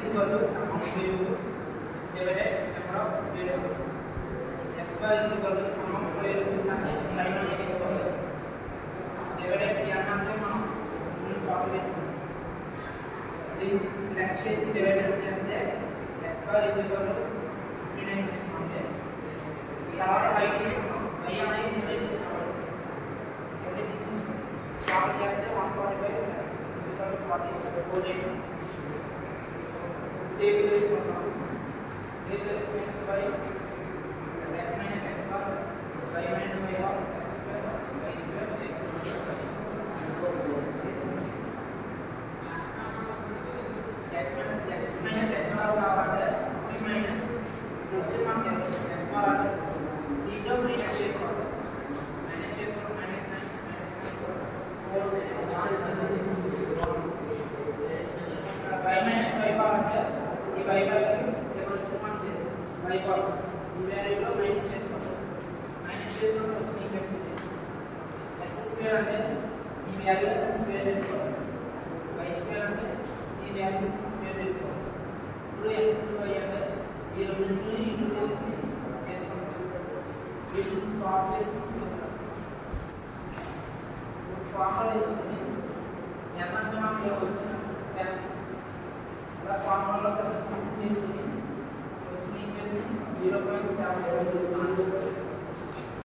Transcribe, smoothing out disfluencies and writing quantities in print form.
equal to sum of variables divided number of variables. X bar is equal to sum of variables అంటే line లో తీసుకోవాలి divided చేయాలంటే మనం ముందు copy చేసుకుంటాం దీన్ని ప్లస్ చేసి డివైడెడ్ చేస్తే x bar is equal to 59 తీసుకుంటే తర్వాత y తీసుకుంటాం y అనేది ముందే తీసుకోవాలి ముందే తీసుకుంటాం సాల్వ్ చేస్తే 145 is equal to 40 table తీసుకుంటాం a plus x y x minus x bar y minus y bar x square y square x minus y x minus x bar కావాలంటే 3 minus వచ్చి మనకి x bar దీంట్లో minus చేసుకోవాలి minus చేసుకుంటే minus 9 4 y minus y bar అంటే ఈ y bar ఇక్కడ వచ్చి మనకి y bar ఈ వాల్యూలో మైనస్ చేసుకోవాలి మైనస్ చేసుకుంటే వచ్చి ఈక్వేషన్ x స్క్వేర్ అంటే ఈ వాల్యూస్ స్క్వేర్ చేసుకోవాలి y స్క్వేర్ అంటే ఈ వాల్యూస్ స్క్వేర్ చేసుకోవాలి ఇప్పుడు x y అంటే ఈ రెండింటిని ఇంటూ చేసుకొని వేసుకుంటాం వీటిని కాపీ చేసుకుంటూ ఫార్ములా వేసుకొని ఎంత అంటే మనకి వచ్చిన అలా ఫార్ములాలో సబ్స్టిట్యూట్ చేసుకొని వచ్చిన ఈక్వేషన్ 0.7